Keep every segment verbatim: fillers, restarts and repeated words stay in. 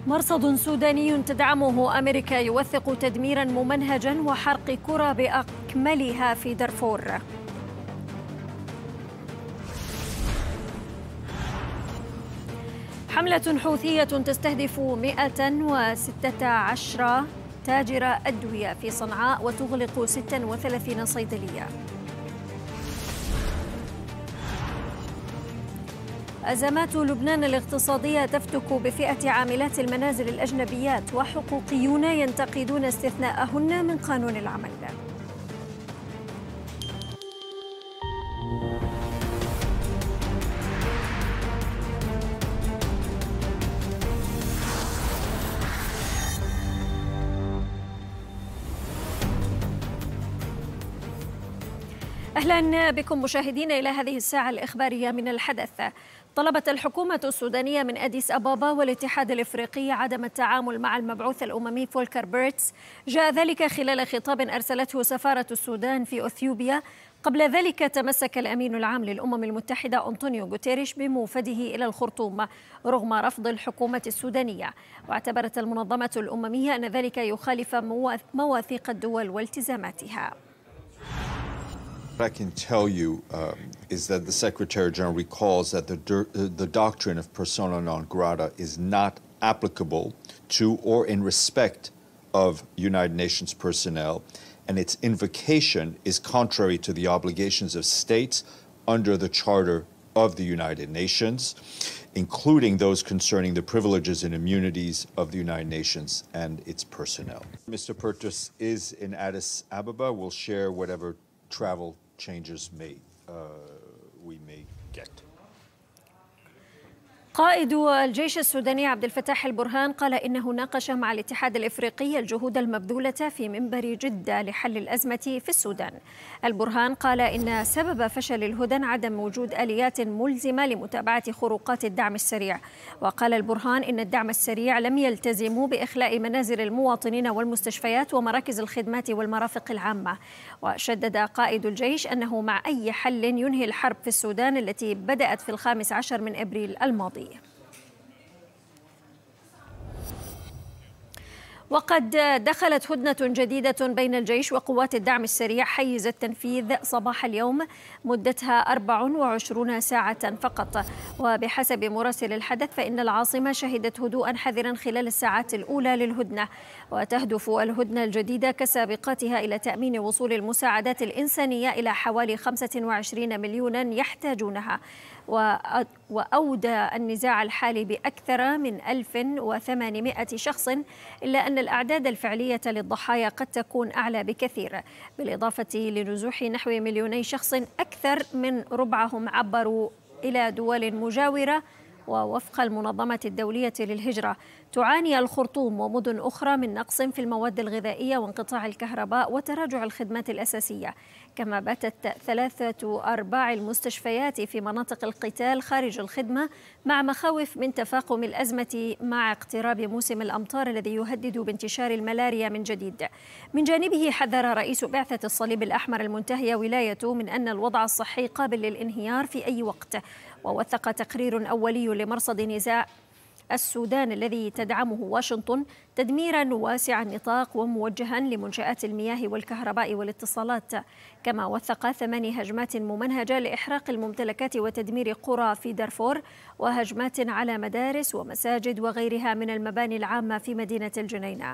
مرصد سوداني تدعمه أمريكا يوثق تدميرا ممنهجا وحرق قرى بأكملها في دارفور. حملة حوثية تستهدف مئة وستة عشر تاجر أدوية في صنعاء وتغلق ستة وثلاثين صيدلية. أزمات لبنان الاقتصادية تفتك بفئة عاملات المنازل الأجنبيات، وحقوقيون ينتقدون استثناءهن من قانون العمل. أهلا بكم مشاهدين إلى هذه الساعة الإخبارية من الحدث. طلبت الحكومة السودانية من أديس أبابا والاتحاد الإفريقي عدم التعامل مع المبعوث الأممي فولكر بيرتس. جاء ذلك خلال خطاب أرسلته سفارة السودان في أثيوبيا. قبل ذلك تمسك الأمين العام للأمم المتحدة أنطونيو غوتيريش بموفده إلى الخرطوم رغم رفض الحكومة السودانية، واعتبرت المنظمة الأممية أن ذلك يخالف مواثيق الدول والتزاماتها. What I can tell you um, is that the Secretary General recalls that the, the doctrine of persona non grata is not applicable to or in respect of United Nations personnel, and its invocation is contrary to the obligations of states under the Charter of the United Nations, including those concerning the privileges and immunities of the United Nations and its personnel. Mister Pertus is in Addis Ababa. We'll share whatever travel changes may uh, we may get. قائد الجيش السوداني عبد الفتاح البرهان قال إنه ناقش مع الاتحاد الإفريقي الجهود المبذولة في منبر جدة لحل الأزمة في السودان. البرهان قال إن سبب فشل الهدن عدم وجود آليات ملزمة لمتابعة خروقات الدعم السريع. وقال البرهان إن الدعم السريع لم يلتزموا بإخلاء منازل المواطنين والمستشفيات ومراكز الخدمات والمرافق العامة. وشدد قائد الجيش أنه مع أي حل ينهي الحرب في السودان التي بدأت في الخامس عشر من أبريل الماضي. وقد دخلت هدنة جديدة بين الجيش وقوات الدعم السريع حيز التنفيذ صباح اليوم مدتها أربع وعشرين ساعة فقط. وبحسب مراسل الحدث فإن العاصمة شهدت هدوءا حذرا خلال الساعات الأولى للهدنة. وتهدف الهدنة الجديدة كسابقاتها إلى تأمين وصول المساعدات الإنسانية إلى حوالي خمسة وعشرين مليونا يحتاجونها. وأودى النزاع الحالي بأكثر من ألف وثمانمائة شخص، إلا أن الأعداد الفعلية للضحايا قد تكون أعلى بكثير، بالإضافة لنزوح نحو مليوني شخص أكثر من ربعهم عبروا إلى دول مجاورة. ووفق المنظمة الدولية للهجرة تعاني الخرطوم ومدن أخرى من نقص في المواد الغذائية وانقطاع الكهرباء وتراجع الخدمات الأساسية، كما باتت ثلاثة أرباع المستشفيات في مناطق القتال خارج الخدمة مع مخاوف من تفاقم الأزمة مع اقتراب موسم الأمطار الذي يهدد بانتشار الملاريا من جديد. من جانبه حذر رئيس بعثة الصليب الأحمر المنتهية ولايته من أن الوضع الصحي قابل للانهيار في أي وقت. ووثق تقرير أولي لمرصد نزاع السودان الذي تدعمه واشنطن تدميرا واسع النطاق وموجها لمنشآت المياه والكهرباء والاتصالات، كما وثق ثماني هجمات ممنهجة لإحراق الممتلكات وتدمير قرى في دارفور، وهجمات على مدارس ومساجد وغيرها من المباني العامة في مدينة الجنينة.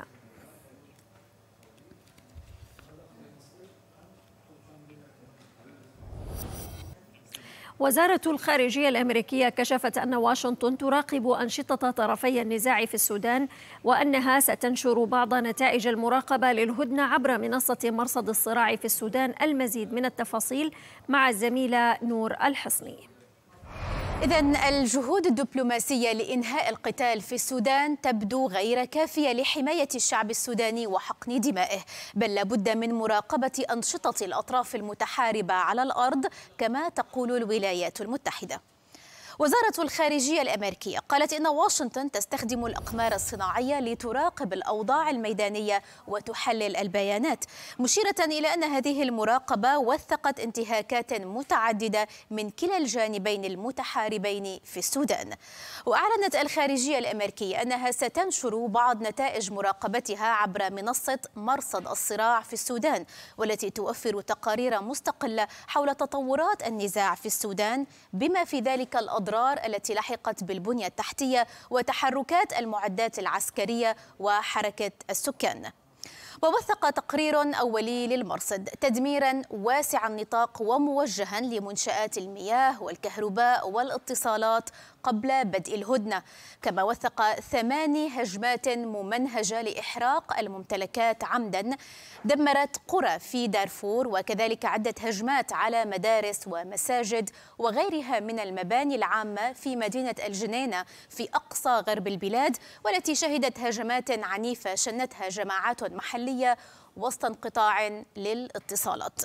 وزارة الخارجية الأمريكية كشفت أن واشنطن تراقب أنشطة طرفي النزاع في السودان، وأنها ستنشر بعض نتائج المراقبة للهدنة عبر منصة مرصد الصراع في السودان. المزيد من التفاصيل مع الزميلة نور الحصني. إذن الجهود الدبلوماسية لإنهاء القتال في السودان تبدو غير كافية لحماية الشعب السوداني وحقن دمائه، بل لابد من مراقبة أنشطة الأطراف المتحاربة على الأرض كما تقول الولايات المتحدة. وزارة الخارجية الأمريكية قالت إن واشنطن تستخدم الأقمار الصناعية لتراقب الأوضاع الميدانية وتحلل البيانات، مشيرة إلى أن هذه المراقبة وثقت انتهاكات متعددة من كلا الجانبين المتحاربين في السودان. وأعلنت الخارجية الأمريكية أنها ستنشر بعض نتائج مراقبتها عبر منصة مرصد الصراع في السودان، والتي توفر تقارير مستقلة حول تطورات النزاع في السودان، بما في ذلك الأضرار التي لحقت بالبنية التحتية وتحركات المعدات العسكرية وحركة السكان. ووثق تقرير أولي للمرصد تدميرا واسع النطاق وموجها لمنشآت المياه والكهرباء والاتصالات قبل بدء الهدنة، كما وثق ثماني هجمات ممنهجة لإحراق الممتلكات عمدا دمرت قرى في دارفور، وكذلك عدة هجمات على مدارس ومساجد وغيرها من المباني العامة في مدينة الجنينة في أقصى غرب البلاد، والتي شهدت هجمات عنيفة شنتها جماعات محلية وسط انقطاع للاتصالات.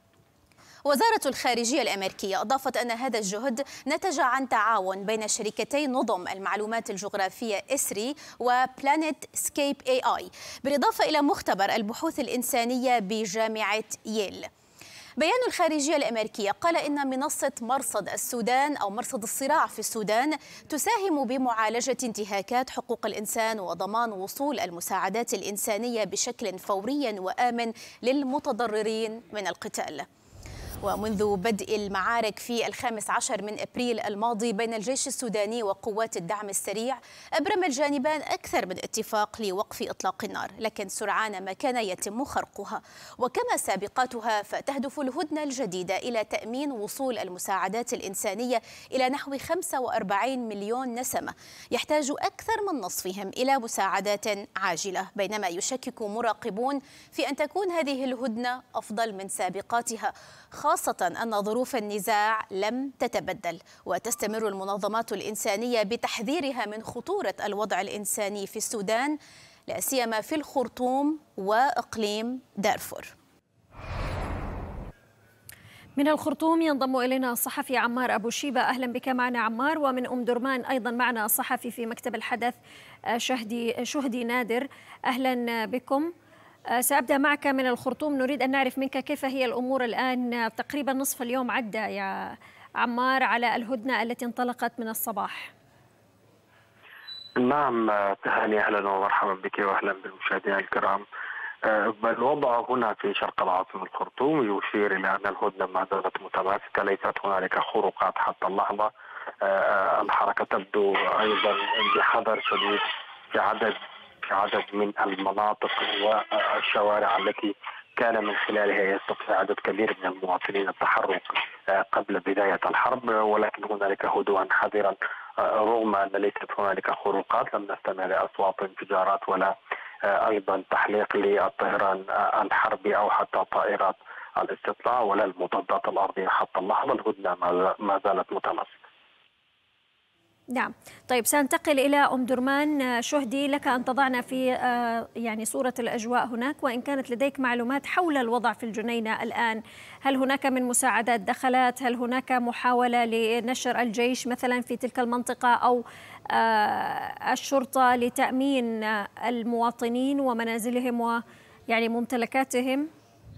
وزارة الخارجية الأمريكية أضافت أن هذا الجهد نتج عن تعاون بين شركتي نظم المعلومات الجغرافية إسري وبلانيت سكيب اي اي، بالإضافة إلى مختبر البحوث الإنسانية بجامعة ييل. بيان الخارجية الأمريكية قال إن منصة مرصد السودان أو مرصد الصراع في السودان تساهم بمعالجة انتهاكات حقوق الإنسان وضمان وصول المساعدات الإنسانية بشكل فوري وآمن للمتضررين من القتال. ومنذ بدء المعارك في الخامس عشر من أبريل الماضي بين الجيش السوداني وقوات الدعم السريع، أبرم الجانبان أكثر من اتفاق لوقف إطلاق النار، لكن سرعان ما كان يتم خرقها. وكما سابقاتها فتهدف الهدنة الجديدة إلى تأمين وصول المساعدات الإنسانية إلى نحو خمسة وأربعين مليون نسمة يحتاج أكثر من نصفهم إلى مساعدات عاجلة، بينما يشكك مراقبون في أن تكون هذه الهدنة أفضل من سابقاتها، خاصة أن ظروف النزاع لم تتبدل، وتستمر المنظمات الإنسانية بتحذيرها من خطورة الوضع الإنساني في السودان، لا سيما في الخرطوم وإقليم دارفور. من الخرطوم ينضم إلينا الصحفي عمار أبو شيبة. أهلا بك معنا عمار. ومن أم درمان أيضا معنا الصحفي في مكتب الحدث شهدي شهدي نادر. أهلا بكم. سأبدأ معك من الخرطوم، نريد أن نعرف منك كيف هي الأمور الآن. تقريبا نصف اليوم عدى يا عمار على الهدنة التي انطلقت من الصباح. نعم تهاني، أهلا ومرحبا بك وأهلا بالمشاهدين الكرام. الوضع هنا في شرق العاصمة الخرطوم يشير إلى أن الهدنة ما زالت متماسكة، ليست هنالك خروقات حتى اللحظة. الحركة تبدو أيضا بحذر شديد في عدد في عدد من المناطق والشوارع التي كان من خلالها يستطيع عدد كبير من المواطنين التحرك قبل بداية الحرب، ولكن هنالك هدوءا حذرا رغم أن ليست هنالك خروقات. لم نستمع لأصوات انفجارات ولا أيضا تحليق للطيران الحربي أو حتى طائرات الاستطلاع ولا المضادات الأرضية حتى اللحظة. الهدنة ما زالت متماسكة. نعم، طيب سننتقل إلى أم درمان. شهدي، لك أن تضعنا في يعني صورة الأجواء هناك، وإن كانت لديك معلومات حول الوضع في الجنينة الآن. هل هناك من مساعدات دخلت؟ هل هناك محاولة لنشر الجيش مثلا في تلك المنطقة أو الشرطة لتأمين المواطنين ومنازلهم ويعني ممتلكاتهم؟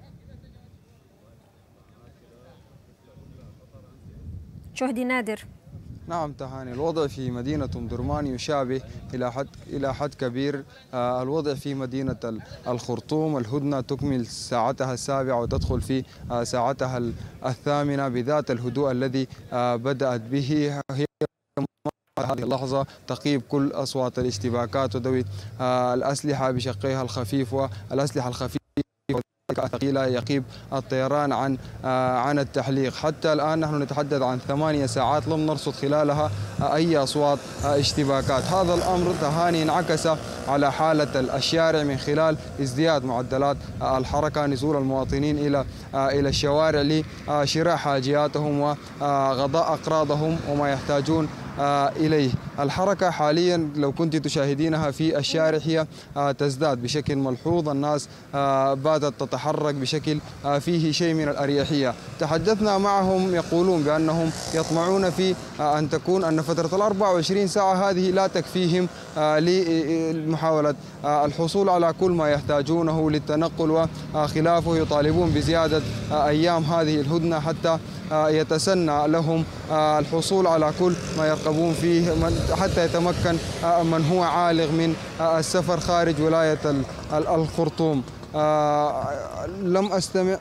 شهدي نادر. نعم تهاني، الوضع في مدينة أم درمان يشابه إلى حد إلى حد كبير الوضع في مدينة الخرطوم. الهدنة تكمل ساعتها السابعة وتدخل في ساعتها الثامنة بذات الهدوء الذي بدأت به. هي هذه اللحظة تقيب كل أصوات الاشتباكات وذوي الأسلحة بشقيها الخفيف والأسلحة الخفيفة الثقيلة، يقيب الطيران عن عن التحليق. حتى الآن نحن نتحدث عن ثمانية ساعات لم نرصد خلالها أي أصوات اشتباكات. هذا الأمر تهاني انعكس على حالة الشارع من خلال ازدياد معدلات الحركة، نزول المواطنين إلى إلى الشوارع لشراء حاجياتهم وغضاء أقراضهم وما يحتاجون إليه. الحركة حاليا لو كنت تشاهدينها في الشارع هي تزداد بشكل ملحوظ، الناس باتت تتحرك بشكل فيه شيء من الأريحية. تحدثنا معهم يقولون بأنهم يطمعون في أن تكون أن فترة الأربع وعشرين ساعة هذه لا تكفيهم لمحاولة الحصول على كل ما يحتاجونه للتنقل وخلافه. يطالبون بزيادة أيام هذه الهدنة حتى يتسنى لهم الحصول على كل ما يرغبون فيه، حتى يتمكن من هو عالق من السفر خارج ولاية الخرطوم. لم أستمع.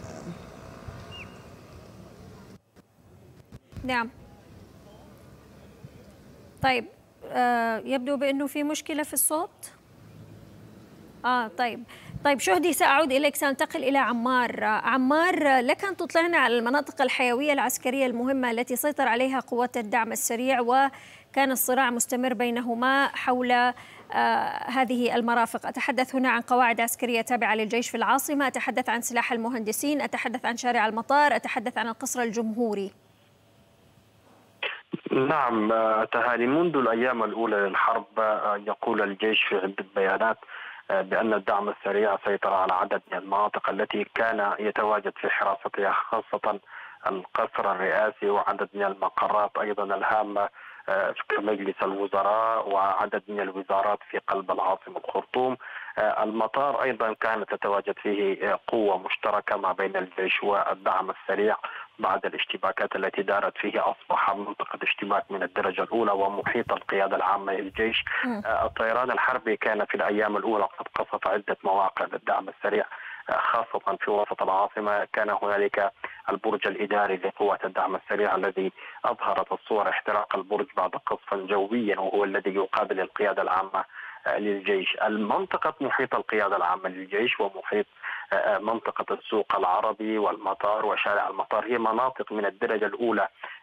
نعم. طيب آه يبدو بأنه في مشكلة في الصوت. آه طيب طيب شهدي، سأعود إليك، سأنتقل إلى عمار. عمار، لك أن تطلعنا على المناطق الحيوية العسكرية المهمة التي سيطر عليها قوات الدعم السريع، وكان الصراع مستمر بينهما حول آه هذه المرافق. أتحدث هنا عن قواعد عسكرية تابعة للجيش في العاصمة، أتحدث عن سلاح المهندسين، أتحدث عن شارع المطار، أتحدث عن القصر الجمهوري. نعم تهاني، منذ الأيام الأولى للحرب يقول الجيش في عدة بيانات بأن الدعم السريع سيطر على عدد من المناطق التي كان يتواجد في حراستها، خاصة القصر الرئاسي وعدد من المقرات أيضا الهامة في مجلس الوزراء وعدد من الوزارات في قلب العاصمة الخرطوم. المطار أيضا كانت تتواجد فيه قوة مشتركة ما بين الجيش والدعم السريع بعد الاشتباكات التي دارت فيه. أصبح منطقة اشتباك من الدرجة الأولى ومحيط القيادة العامة للجيش. الطيران الحربي كان في الأيام الأولى قد قصف عدة مواقع للدعم السريع، خاصة في وسط العاصمة. كان هنالك البرج الإداري لقوات الدعم السريع الذي أظهرت الصور احتراق البرج بعد قصف جوي، وهو الذي يقابل القيادة العامة للجيش. المنطقة محيط القيادة العامة للجيش ومحيط منطقة السوق العربي والمطار وشارع المطار هي مناطق من الدرجة الأولى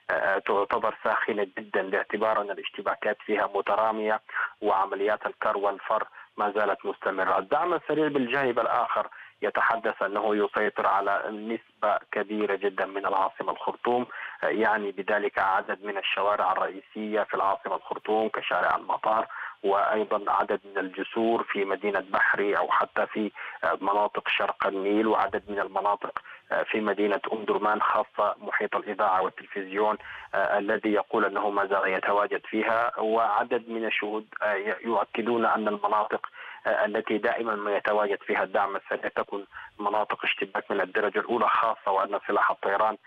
تعتبر ساخنة جدا، باعتبار أن الاشتباكات فيها مترامية وعمليات الكر والفر ما زالت مستمرة. الدعم السريع بالجانب الآخر يتحدث أنه يسيطر على نسبة كبيرة جدا من العاصمة الخرطوم، يعني بذلك عدد من الشوارع الرئيسية في العاصمة الخرطوم كشارع المطار، وأيضا عدد من الجسور في مدينة بحري أو حتى في مناطق شرق النيل، وعدد من المناطق في مدينة أم درمان، خاصة محيط الإذاعة والتلفزيون الذي يقول أنه ما زال يتواجد فيها. وعدد من الشهود يؤكدون أن المناطق التي دائما ما يتواجد فيها الدعم السريع تكون مناطق اشتباك من الدرجة الأولى، خاصة وأن سلاح الطيران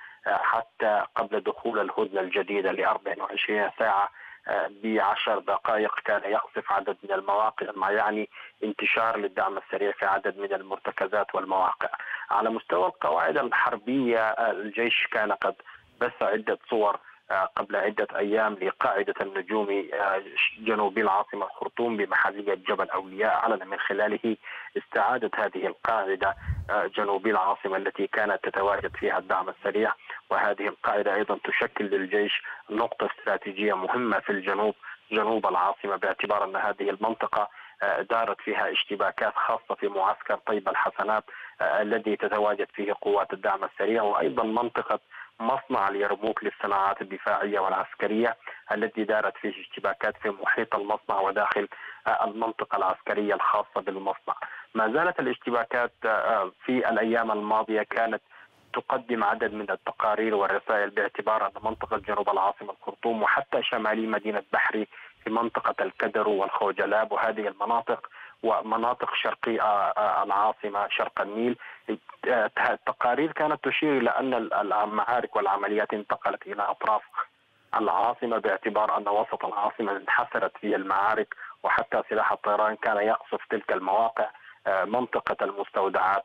حتى قبل دخول الهدنة الجديدة ل أربع وعشرين ساعة بعشر دقائق كان يقصف عدد من المواقع، ما يعني انتشار للدعم السريع في عدد من المرتكزات والمواقع. على مستوى القواعد الحربية الجيش كان قد بث عدة صور قبل عدة أيام لقاعدة النجوم جنوبي العاصمة الخرطوم بمحلية جبل أولياء، أعلن من خلاله استعادة هذه القاعدة جنوبي العاصمة التي كانت تتواجد فيها الدعم السريع. وهذه القاعدة أيضا تشكل للجيش نقطة استراتيجية مهمة في الجنوب جنوب العاصمة، باعتبار أن هذه المنطقة دارت فيها اشتباكات خاصة في معسكر طيب الحسنات الذي تتواجد فيه قوات الدعم السريع، وأيضا منطقة مصنع اليرموك للصناعات الدفاعية والعسكرية التي دارت فيه اشتباكات في محيط المصنع وداخل المنطقة العسكرية الخاصة بالمصنع. ما زالت الاشتباكات في الأيام الماضية كانت تقدم عدد من التقارير والرسائل باعتبار أن منطقة جنوب العاصمة الخرطوم وحتى شمالي مدينة بحري في منطقة الكدر والخوجلاب وهذه المناطق ومناطق شرقي العاصمة شرق النيل، التقارير كانت تشير إلى أن المعارك والعمليات انتقلت إلى أطراف العاصمة، باعتبار أن وسط العاصمة انحسرت في المعارك، وحتى سلاح الطيران كان يقصف تلك المواقع. منطقة المستودعات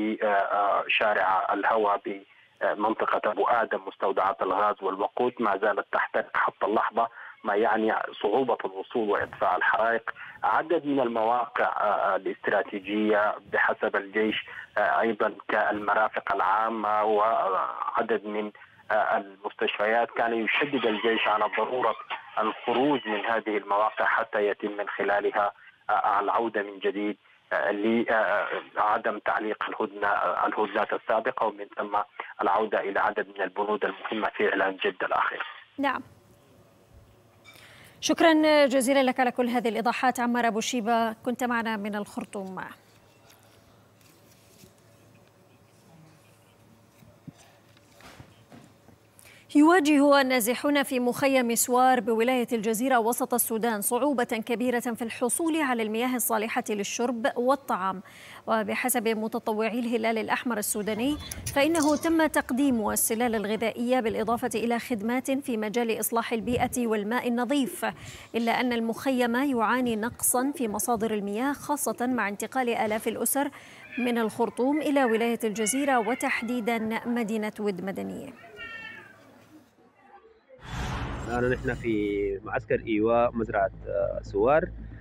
بشارع الهوى بمنطقة أبو آدم مستودعات الغاز والوقود ما زالت تحترق حتى اللحظة، ما يعني صعوبة الوصول وإدفاع الحرائق. عدد من المواقع الاستراتيجية بحسب الجيش أيضا كالمرافق العامة وعدد من المستشفيات كان يشدد الجيش على ضرورة الخروج من هذه المواقع حتى يتم من خلالها العودة من جديد لعدم تعليق الهدنة الهدنات السابقة، ومن ثم العودة إلى عدد من البنود المهمة في إعلان جدة الأخير. نعم. شكرا جزيلا لك على كل هذه الإيضاحات عمار أبو شيبة، كنت معنا من الخرطوم. يواجه النازحون في مخيم سوار بولاية الجزيرة وسط السودان صعوبة كبيرة في الحصول على المياه الصالحة للشرب والطعام، وبحسب متطوعي الهلال الأحمر السوداني فإنه تم تقديم السلال الغذائية بالإضافة إلى خدمات في مجال إصلاح البيئة والماء النظيف، إلا أن المخيم يعاني نقصا في مصادر المياه خاصة مع انتقال آلاف الأسر من الخرطوم إلى ولاية الجزيرة وتحديدا مدينة ود مدنية. الآن نحن في معسكر إيواء مزرعة سوار.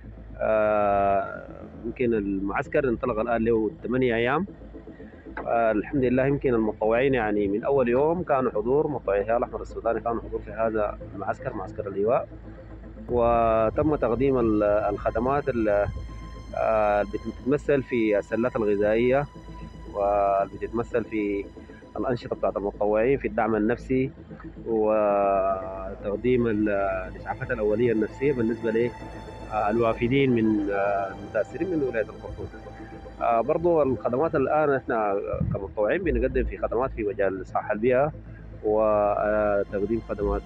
يمكن المعسكر انطلق الآن له ثمانية أيام. الحمد لله يمكن المتطوعين يعني من أول يوم كانوا حضور، متطوعي الهلال الأحمر السوداني كانوا حضور في هذا المعسكر، معسكر الإيواء، وتم تقديم الخدمات اللي بتتمثل في السلات الغذائية وبتتمثل في الأنشطة بتاعت المتطوعين في الدعم النفسي وتقديم الإسعافات الأولية النفسية بالنسبة للوافدين من المتأثرين من ولاية الخرطوم. برضو الخدمات الآن احنا كمتطوعين بنقدم في خدمات في مجال إصلاح البيئة وتقديم خدمات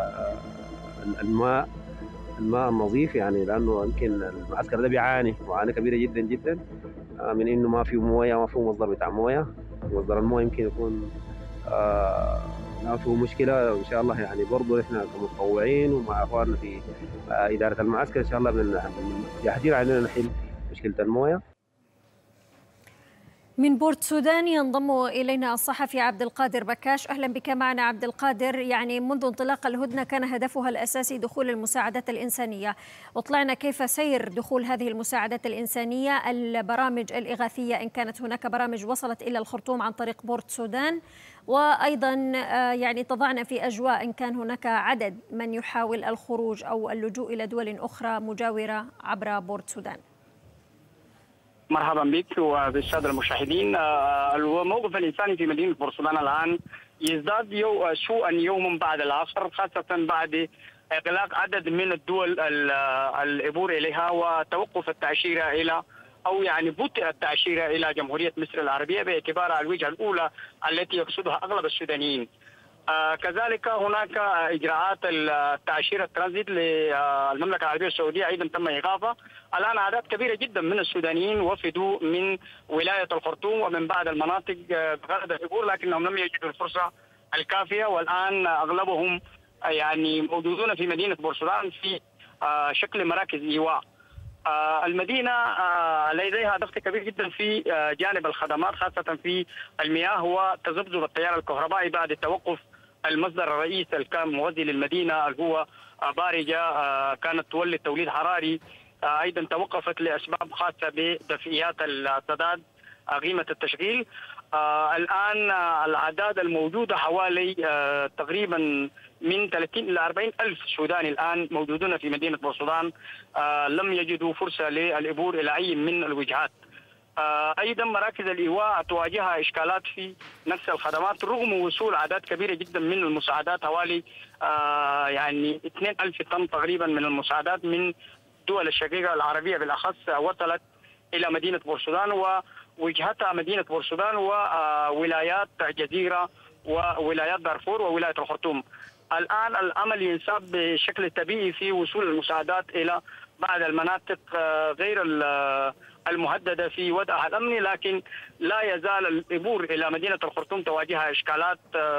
الماء الماء النظيف، يعني لأنه يمكن المعسكر ده بيعاني معاناة كبيرة جدا جدا من إنه ما في موية، ما في مصدر بتاع موية. مصدر المويه يمكن يكون آه ما فيه مشكله ان شاء الله، يعني برضه احنا كمتطوعين ومع اخواننا في آه اداره المعسكر ان شاء الله من جاهزين علينا نحل مشكله المويه. من بورت سودان ينضم إلينا الصحفي عبد القادر بكاش. أهلا بك معنا عبد القادر. يعني منذ انطلاق الهدنة كان هدفها الأساسي دخول المساعدات الإنسانية، وطلعنا كيف سير دخول هذه المساعدات الإنسانية، البرامج الإغاثية إن كانت هناك برامج وصلت إلى الخرطوم عن طريق بورت سودان، وأيضا يعني تضعنا في أجواء إن كان هناك عدد من يحاول الخروج أو اللجوء إلى دول أخرى مجاورة عبر بورت سودان. مرحبا بك وبالساده المشاهدين. الموقف الانساني في مدينه بورت سودان الان يزداد يو سوءا يوما بعد العصر، خاصه بعد اغلاق عدد من الدول العبور اليها وتوقف التاشيره الى او يعني بطء التاشيره الى جمهوريه مصر العربيه باعتبارها الوجهه الاولى التي يقصدها اغلب السودانيين. آه كذلك هناك اجراءات التاشيره الترانزيت للمملكه العربيه السعوديه ايضا تم ايقافها. الان اعداد كبيره جدا من السودانيين وفدوا من ولايه الخرطوم ومن بعض المناطق بغرض العبور، لكنهم لم يجدوا الفرصه الكافيه، والان اغلبهم يعني موجودون في مدينه بورت سودان في آه شكل مراكز ايواء. آه المدينه آه لديها ضغط كبير جدا في آه جانب الخدمات، خاصه في المياه وتذبذب التيار الكهربائي بعد توقف المصدر الرئيسي الكان مغذي للمدينه اللي هو بارجه كانت تولد توليد حراري، ايضا توقفت لاسباب خاصه بدفئيات السداد قيمه التشغيل. الان الاعداد الموجوده حوالي تقريبا من ثلاثين الى أربعين الف سوداني الان موجودون في مدينه بورت سودان لم يجدوا فرصه للعبور الى اي من الوجهات. ايضا مراكز الايواء تواجهها اشكالات في نفس الخدمات رغم وصول اعداد كبيره جدا من المساعدات، حوالي يعني اثنين ألف طن تقريبا من المساعدات من الدول الشقيقه العربيه بالاخص وصلت الى مدينه بورت سودان، ووجهتها مدينه بورت سودان وولايات جزيره وولايات دارفور وولايه الخرطوم. الان الامل ينساب بشكل طبيعي في وصول المساعدات الى بعض المناطق غير المهدده في وضعها الامني، لكن لا يزال العبور الى مدينه الخرطوم تواجهها اشكالات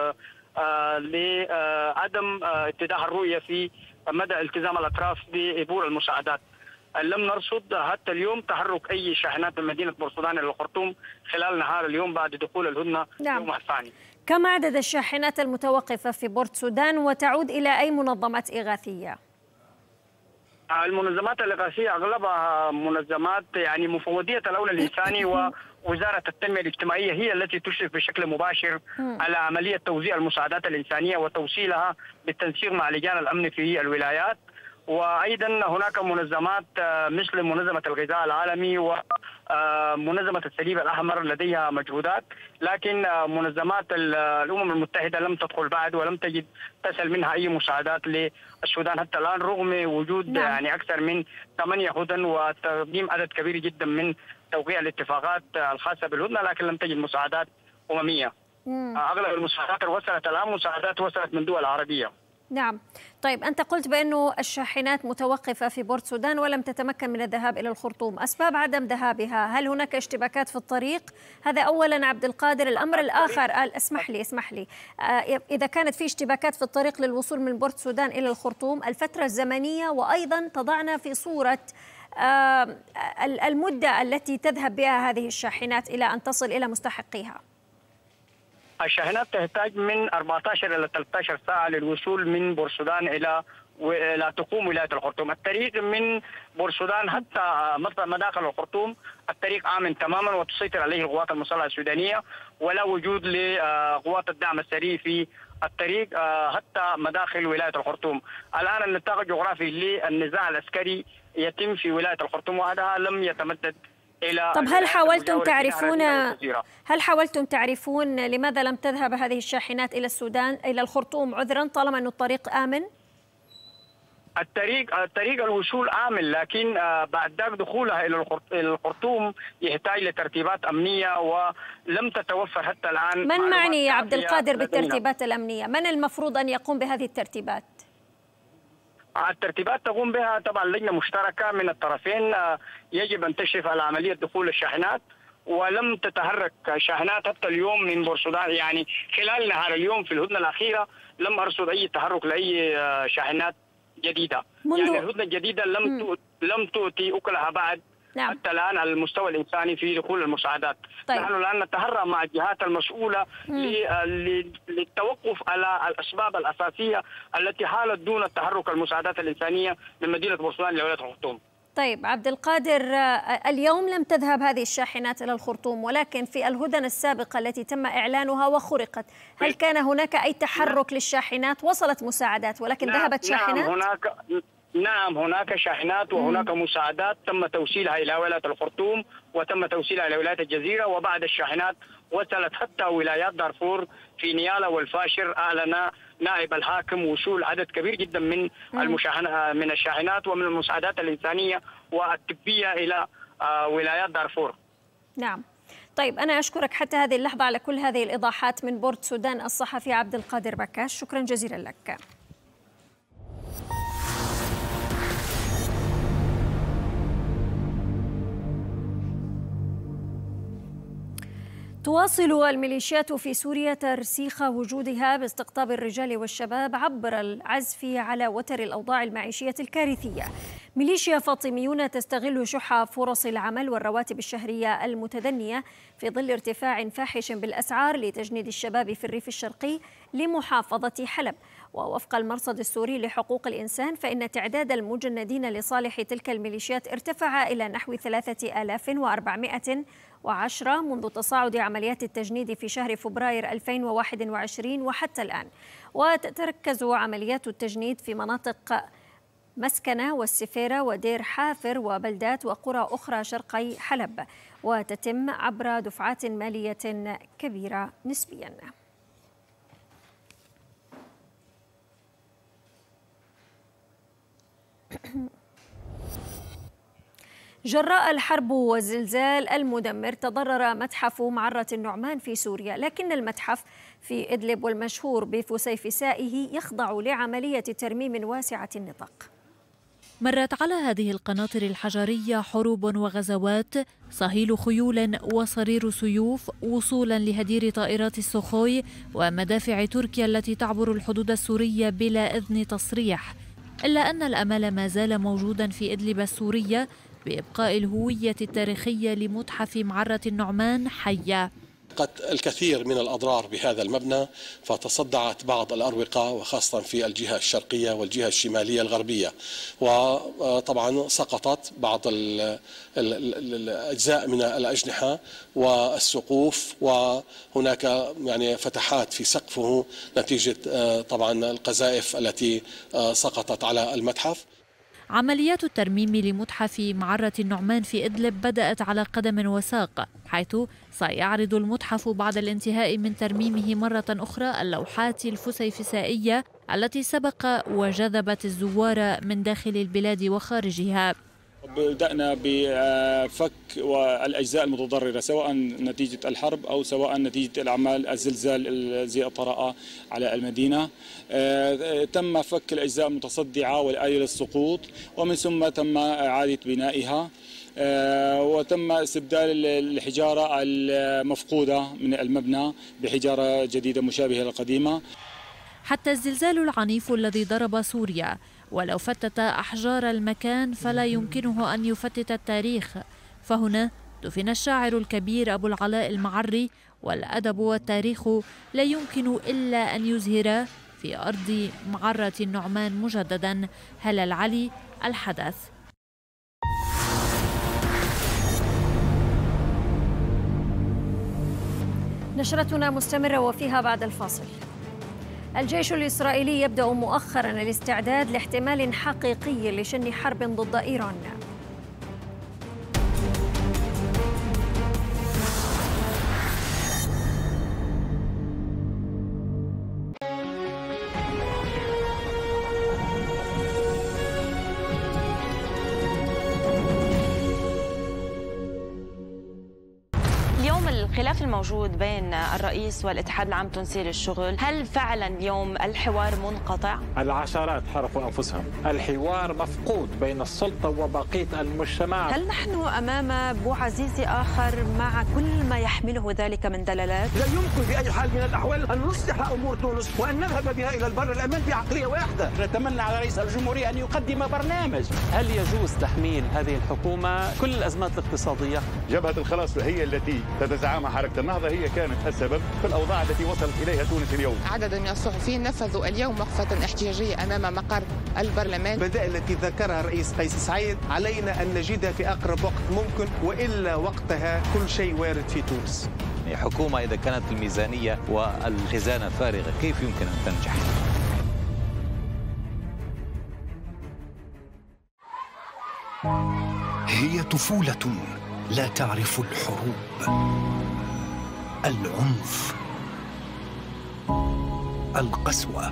لعدم اتضاح الرؤيه في مدى التزام الاطراف بعبور المساعدات. لم نرصد حتى اليوم تحرك اي شاحنات من مدينه بورت سودان الى الخرطوم خلال نهار اليوم بعد دخول الهدنه نعم. يوم الثاني. كم عدد الشاحنات المتوقفه في بورت سودان وتعود الى اي منظمات اغاثيه؟ المنظمات الإغاثية أغلبها منظمات يعني مفوضية الأولى الإنساني ووزارة التنمية الاجتماعية هي التي تشرف بشكل مباشر على عملية توزيع المساعدات الإنسانية وتوصيلها بالتنسيق مع لجان الأمن في الولايات. وأيضا هناك منظمات مثل منظمة الغذاء العالمي منظمة الصليب الأحمر لديها مجهودات، لكن منظمات الأمم المتحدة لم تدخل بعد ولم تجد تصل منها أي مساعدات للسودان حتى الآن، رغم وجود نعم. يعني أكثر من ثمانية هدن وتقديم عدد كبير جدا من توقيع الاتفاقات الخاصة بالهدنة، لكن لم تجد مساعدات أممية. مم. أغلب المساعدات وصلت الآن مساعدات وصلت من دول عربية. نعم. طيب أنت قلت بأنه الشاحنات متوقفة في بورت سودان ولم تتمكن من الذهاب إلى الخرطوم، أسباب عدم ذهابها، هل هناك اشتباكات في الطريق؟ هذا أولا عبد القادر. الأمر الآخر، اسمح لي اسمح لي إذا كانت في اشتباكات في الطريق للوصول من بورت سودان إلى الخرطوم، الفترة الزمنية، وأيضا تضعنا في صورة المدة التي تذهب بها هذه الشاحنات إلى أن تصل إلى مستحقيها. الشاحنات تحتاج من أربعة عشر إلى ثلاثة عشر ساعة للوصول من بورسودان إلى إلى تقوم ولاية الخرطوم. الطريق من بورسودان حتى مداخل الخرطوم الطريق آمن تماما وتسيطر عليه القوات المسلحة السودانية، ولا وجود لقوات الدعم السريع في الطريق حتى مداخل ولاية الخرطوم. الآن النطاق الجغرافي للنزاع العسكري يتم في ولاية الخرطوم وحدها، لم يتمدد. طب هل حاولتم تعرفون هل حاولتم تعرفون لماذا لم تذهب هذه الشاحنات إلى السودان إلى الخرطوم عذرا طالما أن الطريق آمن؟ الطريق الطريق الوصول آمن، لكن بعد ذلك دخولها إلى الخرطوم يحتاج لترتيبات أمنية ولم تتوفر حتى الآن. من معني يا عبد القادر بالترتيبات الأمنية؟ من المفروض أن يقوم بهذه الترتيبات؟ الترتيبات تقوم بها طبعا لجنة مشتركة من الطرفين، يجب أن تشرف على عملية دخول الشاحنات، ولم تتحرك شاحنات حتى اليوم من بورسودان. يعني خلال نهار اليوم في الهدنة الأخيرة لم أرصد أي تحرك لأي شاحنات جديدة. يعني الهدنة الجديدة لم م. لم تؤتي أكلها بعد. نعم. حتى الآن على المستوى الإنساني في دخول المساعدات. طيب. نحن الآن نتهرب مع الجهات المسؤولة للتوقف على الأسباب الأساسية التي حالت دون التحرك المساعدات الإنسانية من مدينة بورسودان لولاية الخرطوم. طيب عبد القادر، اليوم لم تذهب هذه الشاحنات إلى الخرطوم، ولكن في الهدن السابقة التي تم إعلانها وخرقت، هل كان هناك أي تحرك للشاحنات؟ وصلت مساعدات ولكن نعم. ذهبت شاحنات؟ نعم هناك نعم هناك شاحنات وهناك مساعدات تم توصيلها إلى ولاية الخرطوم وتم توصيلها إلى ولاية الجزيرة، وبعد الشاحنات وصلت حتى ولايات دارفور في نيالا والفاشر. أعلن نائب الحاكم وصول عدد كبير جدا من من الشاحنات ومن المساعدات الإنسانية والطبية إلى ولايات دارفور. نعم. طيب أنا أشكرك حتى هذه اللحظة على كل هذه الإيضاحات من بورت سودان، الصحفي عبد القادر بكاش، شكرا جزيلا لك. تواصل الميليشيات في سوريا ترسيخ وجودها باستقطاب الرجال والشباب عبر العزف على وتر الأوضاع المعيشية الكارثية. ميليشيا فاطميون تستغل شح فرص العمل والرواتب الشهرية المتدنية في ظل ارتفاع فاحش بالأسعار لتجنيد الشباب في الريف الشرقي لمحافظة حلب. ووفق المرصد السوري لحقوق الإنسان فإن تعداد المجندين لصالح تلك الميليشيات ارتفع إلى نحو ثلاثة آلاف وأربعمائة وعشرة منذ تصاعد عمليات التجنيد في شهر فبراير ألفين وواحد وعشرين وحتى الآن. وتتركز عمليات التجنيد في مناطق مسكنة والسفيرة ودير حافر وبلدات وقرى أخرى شرقي حلب، وتتم عبر دفعات مالية كبيرة نسبياً. جراء الحرب والزلزال المدمر تضرر متحف معرة النعمان في سوريا، لكن المتحف في إدلب والمشهور بفسيفسائه يخضع لعملية ترميم واسعة النطاق. مرت على هذه القناطر الحجرية حروب وغزوات، صهيل خيول وصرير سيوف، وصولا لهدير طائرات السخوي ومدافع تركيا التي تعبر الحدود السورية بلا إذن تصريح. إلا أن الأمل ما زال موجودا في إدلب السورية بإبقاء الهوية التاريخية لمتحف معرة النعمان حية. قد الكثير من الأضرار بهذا المبنى، فتصدعت بعض الأروقة وخاصة في الجهة الشرقية والجهة الشمالية الغربية، وطبعا سقطت بعض الأجزاء من الأجنحة والسقوف، وهناك يعني فتحات في سقفه نتيجة طبعا القذائف التي سقطت على المتحف. عمليات الترميم لمتحف معرة النعمان في إدلب بدأت على قدم وساق، حيث سيعرض المتحف بعد الانتهاء من ترميمه مرة أخرى اللوحات الفسيفسائية التي سبق وجذبت الزوار من داخل البلاد وخارجها. بدأنا بفك الأجزاء المتضررة سواء نتيجة الحرب أو سواء نتيجة الأعمال الزلزال الذي طرأ على المدينة. تم فك الأجزاء المتصدعة والآية للسقوط، ومن ثم تم إعادة بنائها، وتم استبدال الحجارة المفقودة من المبنى بحجارة جديدة مشابهة للقديمة. حتى الزلزال العنيف الذي ضرب سوريا ولو فتت أحجار المكان فلا يمكنه أن يفتت التاريخ، فهنا دفن الشاعر الكبير أبو العلاء المعري، والأدب والتاريخ لا يمكن إلا أن يزهرا في أرض معرة النعمان مجددا. هلا العلي، الحدث. نشرتنا مستمرة وفيها بعد الفاصل. الجيش الإسرائيلي يبدأ مؤخرا الاستعداد لاحتمال حقيقي لشن حرب ضد إيران. الخلاف الموجود بين الرئيس والاتحاد العام تنسيق الشغل، هل فعلا اليوم الحوار منقطع؟ العشرات حرفوا أنفسهم، الحوار مفقود بين السلطة وبقية المجتمع. هل نحن أمام بو عزيزي آخر مع كل ما يحمله ذلك من دلالات؟ لا يمكن بأي حال من الأحوال أن نصلح أمور تونس وأن نذهب بها إلى البر الأمان بعقلية واحدة. نتمنى على رئيس الجمهورية أن يقدم برنامج. هل يجوز تحميل هذه الحكومة كل الأزمات الاقتصادية؟ جبهة الخلاص هي التي تتزعمها حركة النهضة، هي كانت السبب في الأوضاع التي وصلت إليها تونس اليوم. عدد من الصحفيين نفذوا اليوم وقفة احتجاجية أمام مقر البرلمان. البدائل التي ذكرها الرئيس قيس سعيد علينا أن نجدها في أقرب وقت ممكن، وإلا وقتها كل شيء وارد في تونس. حكومة إذا كانت الميزانية والخزانة فارغة كيف يمكن أن تنجح؟ هي طفولة لا تعرف الحروب، العنف، القسوة،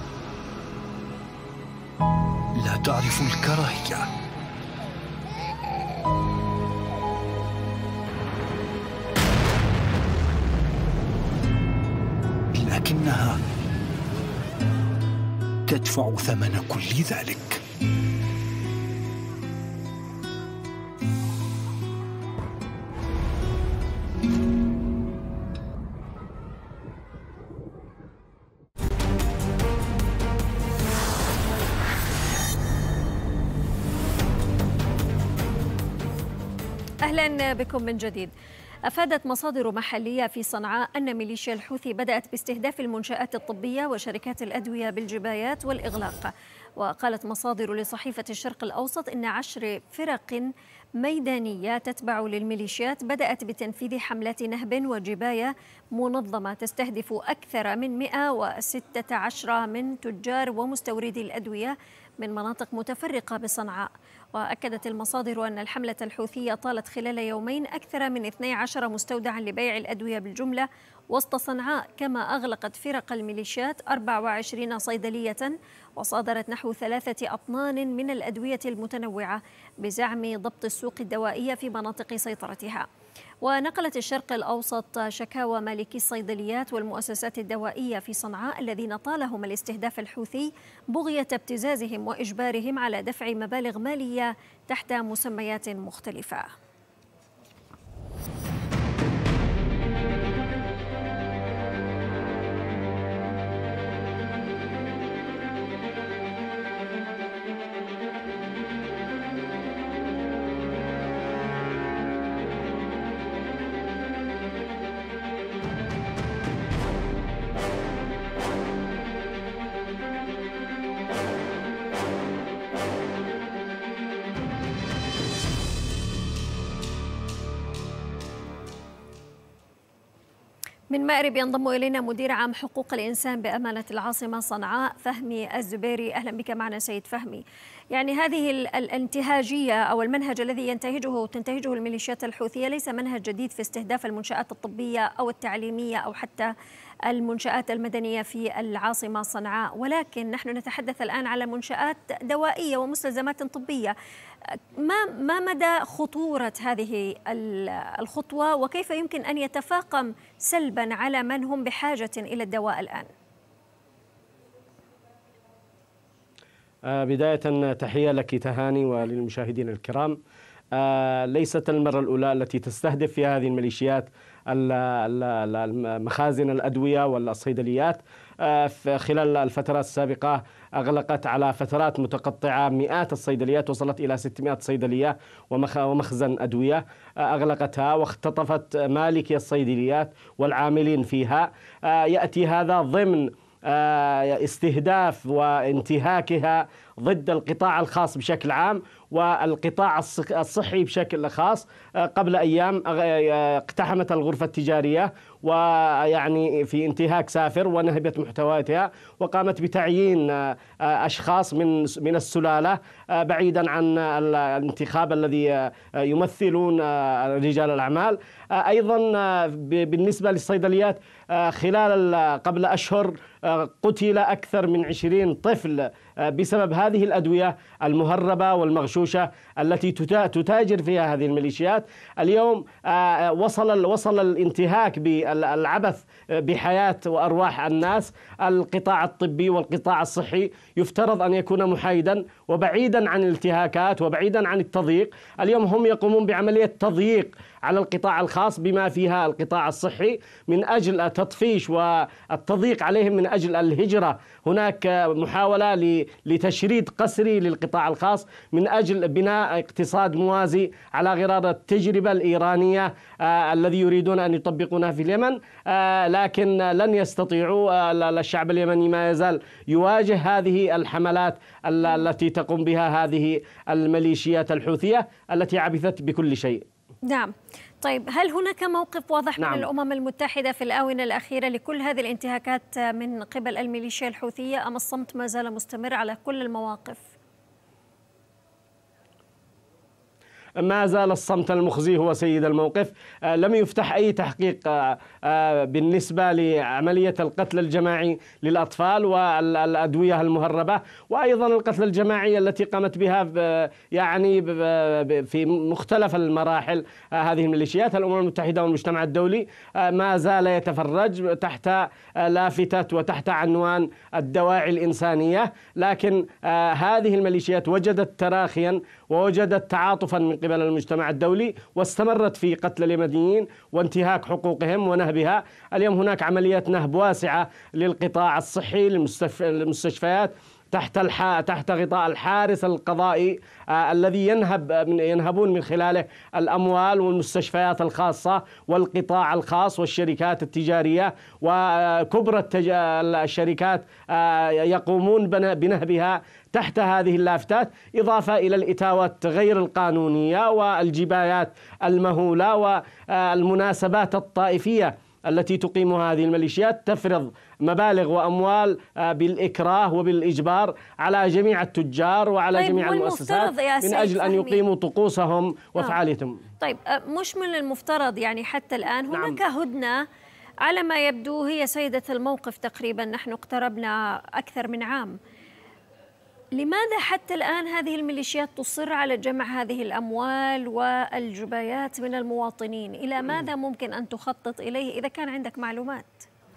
لا تعرف الكراهية. لكنها تدفع ثمن كل ذلك. أهلا بكم من جديد. أفادت مصادر محلية في صنعاء أن ميليشيا الحوثي بدأت باستهداف المنشآت الطبية وشركات الأدوية بالجبايات والإغلاق. وقالت مصادر لصحيفة الشرق الأوسط إن عشر فرق ميدانية تتبع للميليشيات بدأت بتنفيذ حملات نهب وجباية منظمة تستهدف أكثر من مئة وستة عشر من تجار ومستوردي الأدوية من مناطق متفرقة بصنعاء. وأكدت المصادر أن الحملة الحوثية طالت خلال يومين أكثر من اثني عشر مستودعا لبيع الأدوية بالجملة وسط صنعاء، كما أغلقت فرق الميليشيات أربع وعشرين صيدلية وصادرت نحو ثلاثة أطنان من الأدوية المتنوعة بزعم ضبط السوق الدوائية في مناطق سيطرتها. ونقلت الشرق الأوسط شكاوى مالكي الصيدليات والمؤسسات الدوائية في صنعاء الذين طالهم الاستهداف الحوثي بغية ابتزازهم وإجبارهم على دفع مبالغ مالية تحت مسميات مختلفة. من مأرب ينضم إلينا مدير عام حقوق الإنسان بأمانة العاصمة صنعاء فهمي الزبيري. أهلا بك معنا سيد فهمي. يعني هذه الانتهاجية أو المنهج الذي ينتهجه وتنتهجه الميليشيات الحوثية ليس منهج جديد في استهداف المنشآت الطبية أو التعليمية أو حتى المنشآت المدنية في العاصمة صنعاء، ولكن نحن نتحدث الآن على منشآت دوائية ومستلزمات طبية. ما ما مدى خطورة هذه الخطوة وكيف يمكن أن يتفاقم سلبا على من هم بحاجة إلى الدواء الآن؟ بداية تحية لك تهاني وللمشاهدين الكرام. ليست المرة الأولى التي تستهدف فيها هذه الميليشيات مخازن الأدوية والصيدليات. خلال الفترات السابقة أغلقت على فترات متقطعة مئات الصيدليات، وصلت إلى ستمائة صيدلية ومخزن أدوية أغلقتها، واختطفت مالكي الصيدليات والعاملين فيها. يأتي هذا ضمن استهداف وانتهاكها ضد القطاع الخاص بشكل عام والقطاع الصحي بشكل خاص. قبل أيام اقتحمت الغرفة التجارية ويعني في انتهاك سافر ونهبت محتوياتها، وقامت بتعيين أشخاص من من السلالة بعيدا عن الانتخاب الذي يمثلون رجال الأعمال. أيضا بالنسبة للصيدليات، خلال قبل أشهر قتل أكثر من عشرين طفل بسبب هذه الأدوية المهربة والمغشوشة التي تتاجر فيها هذه الميليشيات. اليوم وصل وصل الانتهاك بالعبث بحياة وأرواح الناس. القطاع الطبي والقطاع الصحي يفترض أن يكون محايدا وبعيدا عن الانتهاكات وبعيدا عن التضييق. اليوم هم يقومون بعملية تضييق على القطاع الخاص بما فيها القطاع الصحي من أجل التطفيش والتضييق عليهم من أجل الهجرة. هناك محاولة لتشريد قسري للقطاع الخاص من أجل بناء اقتصاد موازي على غرار التجربة الإيرانية آه الذي يريدون أن يطبقونها في اليمن، آه لكن لن يستطيعوا. الشعب اليمني ما يزال يواجه هذه الحملات التي تقوم بها هذه الميليشيات الحوثية التي عبثت بكل شيء. نعم. طيب، هل هناك موقف واضح نعم. من الأمم المتحدة في الآونة الأخيرة لكل هذه الانتهاكات من قبل الميليشيا الحوثية، أم الصمت ما زال مستمر على كل المواقف؟ ما زال الصمت المخزي هو سيد الموقف. آه لم يفتح أي تحقيق آه آه بالنسبة لعملية القتل الجماعي للأطفال والأدوية المهربة، وأيضا القتل الجماعي التي قامت بها يعني في مختلف المراحل آه هذه الميليشيات. الأمم المتحدة والمجتمع الدولي آه ما زال يتفرج تحت آه لافتة وتحت عنوان الدواعي الإنسانية، لكن آه هذه الميليشيات وجدت تراخيا ووجدت تعاطفا من قبل المجتمع الدولي، واستمرت في قتل اليمنيين وانتهاك حقوقهم ونهبها. اليوم هناك عمليات نهب واسعة للقطاع الصحي للمستشفيات تحت الح... تحت غطاء الحارس القضائي آه الذي ينهب من ينهبون من خلاله الأموال والمستشفيات الخاصة والقطاع الخاص والشركات التجارية، وكبرى التج... الشركات آه يقومون بنهبها تحت هذه اللافتات، إضافة إلى الإتاوات غير القانونية والجبايات المهولة والمناسبات الطائفية التي تقيمها هذه الميليشيات، تفرض مبالغ وأموال بالإكراه وبالإجبار على جميع التجار وعلى طيب جميع المؤسسات من أجل أن يقيموا طقوسهم وفعاليتهم. طيب، مش من المفترض يعني حتى الآن هناك نعم. هدنة على ما يبدو هي سيدة الموقف تقريبا، نحن اقتربنا أكثر من عام. لماذا حتى الآن هذه الميليشيات تصر على جمع هذه الأموال والجبايات من المواطنين؟ إلى ماذا ممكن أن تخطط إليه إذا كان عندك معلومات؟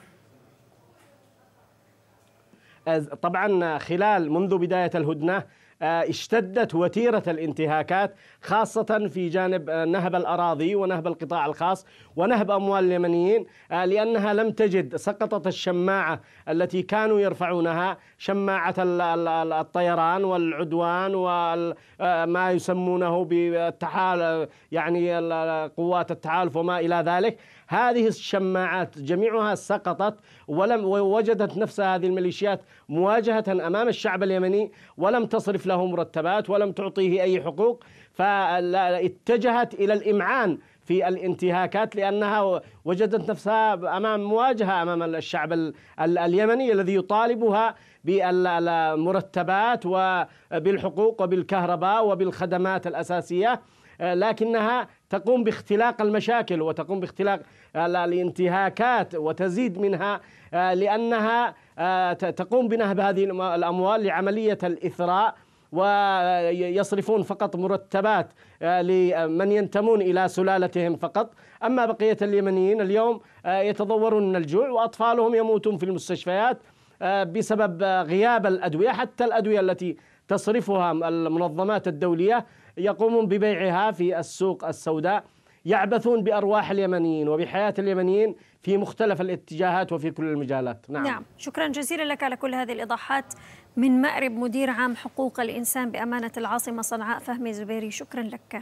طبعا خلال منذ بداية الهدنة اشتدت وتيرة الانتهاكات، خاصة في جانب نهب الأراضي ونهب القطاع الخاص ونهب أموال اليمنيين، لأنها لم تجد. سقطت الشماعة التي كانوا يرفعونها، شماعة الطيران والعدوان وما يسمونه بالتحالف، يعني قوات التحالف وما إلى ذلك. هذه الشماعات جميعها سقطت، ولم وجدت نفسها هذه الميليشيات مواجهة أمام الشعب اليمني، ولم تصرف له مرتبات ولم تعطيه أي حقوق، فاتجهت إلى الإمعان في الانتهاكات، لأنها وجدت نفسها أمام مواجهة أمام الشعب اليمني الذي يطالبها بالمرتبات وبالحقوق وبالكهرباء وبالخدمات الأساسية، لكنها تقوم باختلاق المشاكل وتقوم باختلاق الانتهاكات وتزيد منها، لأنها تقوم بنهب هذه الأموال لعملية الإثراء، ويصرفون فقط مرتبات لمن ينتمون إلى سلالتهم فقط. أما بقية اليمنيين اليوم يتضورون من الجوع، وأطفالهم يموتون في المستشفيات بسبب غياب الأدوية. حتى الأدوية التي تصرفها المنظمات الدولية يقومون ببيعها في السوق السوداء. يعبثون بأرواح اليمنيين وبحياة اليمنيين في مختلف الاتجاهات وفي كل المجالات. نعم, نعم. شكرا جزيلا لك على كل هذه الإيضاحات من مأرب مدير عام حقوق الإنسان بأمانة العاصمة صنعاء، فهمي زبيري، شكرا لك.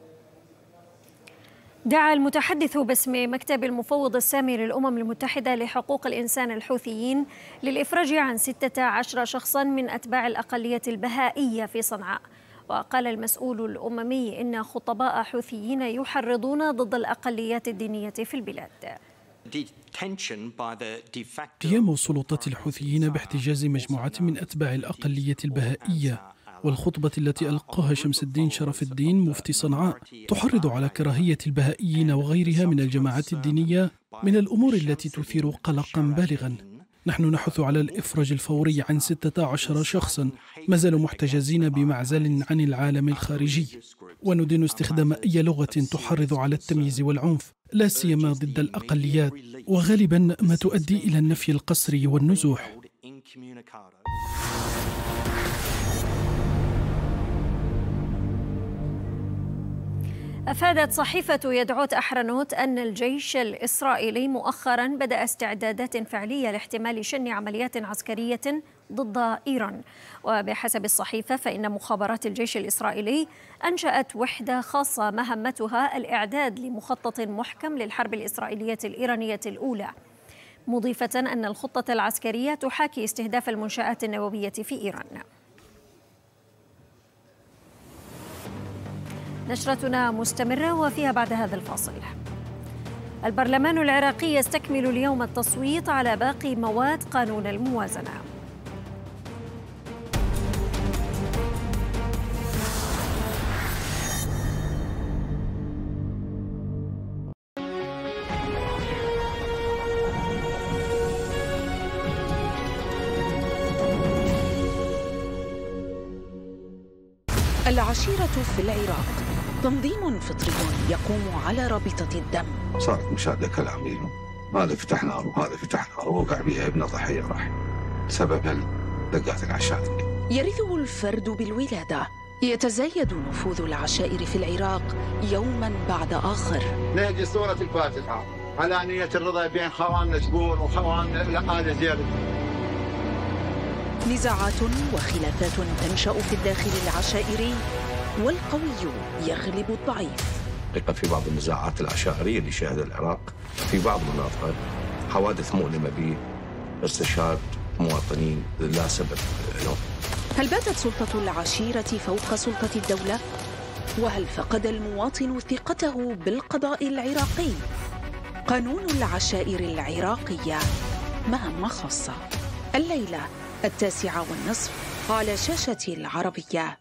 دعا المتحدث باسم مكتب المفوض السامي للأمم المتحدة لحقوق الإنسان الحوثيين للإفراج عن ستة عشر شخصا من أتباع الأقلية البهائية في صنعاء. وقال المسؤول الأممي إن خطباء حوثيين يحرضون ضد الأقليات الدينية في البلاد. قيام السلطات الحوثيين باحتجاز مجموعة من أتباع الأقلية البهائية والخطبة التي ألقاها شمس الدين شرف الدين مفتي صنعاء تحرض على كراهية البهائيين وغيرها من الجماعات الدينية من الأمور التي تثير قلقا بالغا. نحن نحث على الإفراج الفوري عن ستة عشر شخصا ما زالوا محتجزين بمعزل عن العالم الخارجي، وندين استخدام أي لغة تحرض على التمييز والعنف، لا سيما ضد الأقليات، وغالبا ما تؤدي إلى النفي القسري والنزوح. أفادت صحيفة يدعوت أحرنوت أن الجيش الإسرائيلي مؤخرا بدأ استعدادات فعلية لاحتمال شن عمليات عسكرية ضد إيران. وبحسب الصحيفة فإن مخابرات الجيش الإسرائيلي أنشأت وحدة خاصة مهمتها الإعداد لمخطط محكم للحرب الإسرائيلية الإيرانية الأولى، مضيفة أن الخطة العسكرية تحاكي استهداف المنشآت النووية في إيران. نشرتنا مستمرة وفيها بعد هذا الفاصل. البرلمان العراقي يستكمل اليوم التصويت على باقي مواد قانون الموازنة. العشيرة في العراق تنظيم فطري يقوم على رابطة الدم. صارت مشادة كلامي، هذا فتح نار وهذا فتح نار ووقع بها ابن ضحية راح سبب دقات العشائر. يرثه الفرد بالولادة، يتزايد نفوذ العشائر في العراق يوما بعد آخر. نهج سورة الفاتحة على نية الرضا بين خوان نشبور وخوان آل زياد. نزاعات وخلافات تنشأ في الداخل العشائري، والقوي يغلب الضعيف. في بعض النزاعات العشائرية اللي شهدها العراق في بعض مناطقها حوادث مؤلمة باستشهاد مواطنين لا سبب لهم. هل باتت سلطة العشيرة فوق سلطة الدولة؟ وهل فقد المواطن ثقته بالقضاء العراقي؟ قانون العشائر العراقية مهمة خاصة، الليلة التاسعة والنصف على شاشة العربية.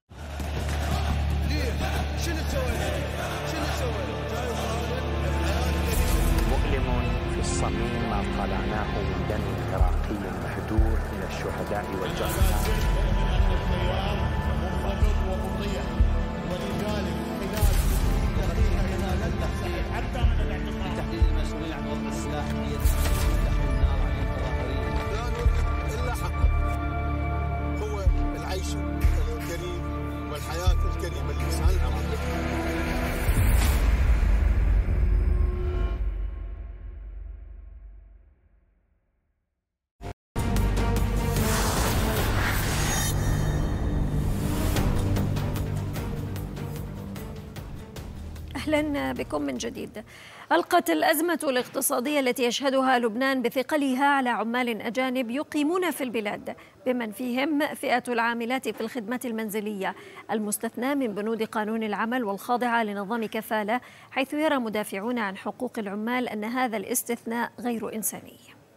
مؤلم في الصميم ما طلعناه من دم عراقي مهدور من الشهداء والجرحى. الكريم والحياة الكريمة اللي نسعى لها. أهلا بكم من جديد. ألقت الأزمة الاقتصادية التي يشهدها لبنان بثقلها على عمال أجانب يقيمون في البلاد، بمن فيهم فئة العاملات في الخدمة المنزلية المستثنى من بنود قانون العمل والخاضعة لنظام كفالة، حيث يرى مدافعون عن حقوق العمال أن هذا الاستثناء غير إنساني.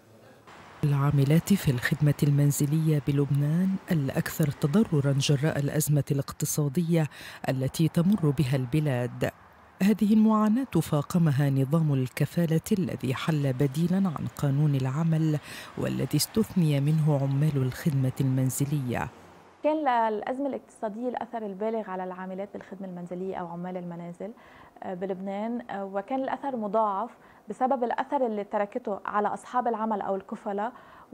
العاملات في الخدمة المنزلية بلبنان الأكثر تضرراً جراء الأزمة الاقتصادية التي تمر بها البلاد. هذه المعاناة فاقمها نظام الكفالة الذي حل بديلاً عن قانون العمل والذي استثني منه عمال الخدمة المنزلية. كان للأزمة الاقتصادية الأثر البالغ على العاملات بالخدمة المنزلية أو عمال المنازل بلبنان، وكان الأثر مضاعف بسبب الأثر اللي تركته على أصحاب العمل أو الكفلاء،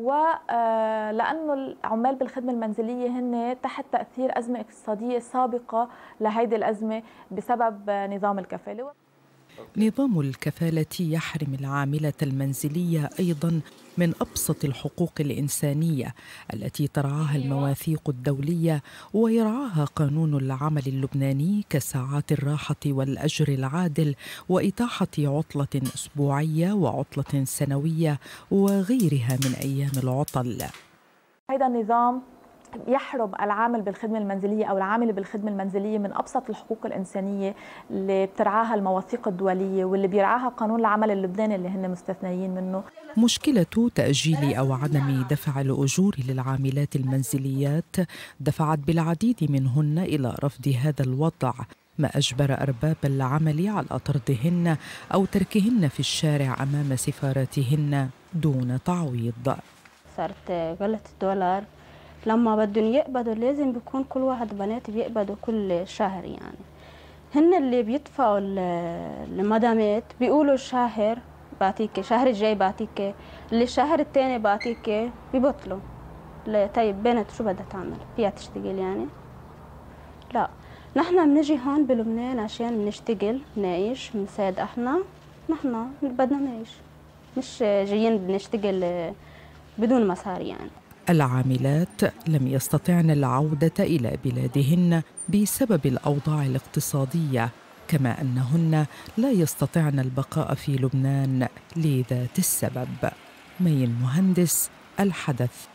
ولأنه العمال بالخدمة المنزلية هن تحت تأثير أزمة اقتصادية سابقة لهيدي الأزمة بسبب نظام الكفالة. نظام الكفالة يحرم العاملة المنزلية أيضاً من أبسط الحقوق الإنسانية التي ترعاها المواثيق الدولية ويرعاها قانون العمل اللبناني كساعات الراحة والأجر العادل وإتاحة عطلة أسبوعية وعطلة سنوية وغيرها من أيام العطل. هذا النظام يحرم العامل بالخدمة المنزلية أو العامل بالخدمة المنزلية من أبسط الحقوق الإنسانية اللي بترعاها المواثيق الدولية واللي بيرعاها قانون العمل اللبناني اللي هن مستثنيين منه. مشكلة تأجيل أو عدم دفع الأجور للعاملات المنزليات دفعت بالعديد منهن إلى رفض هذا الوضع، ما أجبر أرباب العمل على طردهن أو تركهن في الشارع أمام سفاراتهن دون تعويض. صارت غلة الدولار لما بدهم يقبضوا لازم بيكون كل واحد بنات بيقبضوا كل شهر، يعني هن اللي بيدفعوا المدامات بيقولوا شهر بعطيك، شهر الجاي بعطيك، اللي الشهر الثاني بعطيك، بيبطلوا. طيب بنت شو بدها تعمل؟ فيها تشتغل يعني؟ لا، نحن بنجي هون بلبنان عشان نشتغل نعيش بنساعد احنا، نحن بدنا نعيش، مش جايين بنشتغل بدون مصاري يعني. العاملات لم يستطعن العودة إلى بلادهن بسبب الأوضاع الاقتصادية، كما أنهن لا يستطعن البقاء في لبنان لذات السبب. مي المهندس، الحدث.